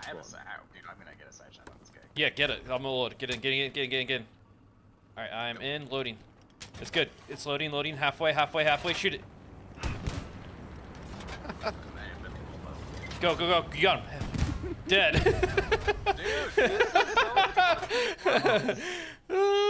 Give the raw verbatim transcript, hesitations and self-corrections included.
I have a side. Dude, I'm gonna get a side shot on this guy. Yeah, get it. I'm gonna load. Get in, get in, get in, get in, get in. All right, I'm in. Loading. It's good. It's loading, loading. Halfway, halfway, halfway. Shoot it. Go, go, go. You got him. Dead. Dude, this is so